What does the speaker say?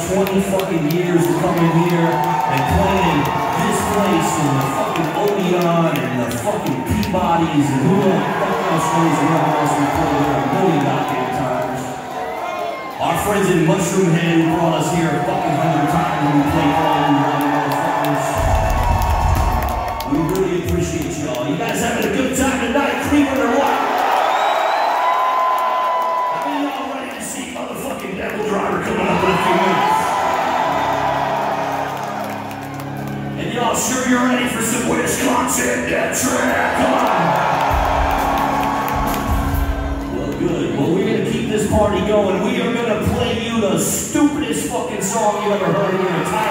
20 fucking years of coming here and playing this place and the fucking Odeon and the fucking Peabodys and who the fuck else knows where else we played here a million goddamn times. Our friends in Mushroom Head who brought us here a fucking 100 times when we played all you motherfuckers. We really appreciate y'all. You guys having a good time tonight, Cleveland, or what? Motherfucking DevilDriver coming up in a few minutes. And y'all sure you're ready for some Wisconsin death trap? Come on. Well, good. Well, we're going to keep this party going. We are going to play you the stupidest fucking song you ever heard in your entire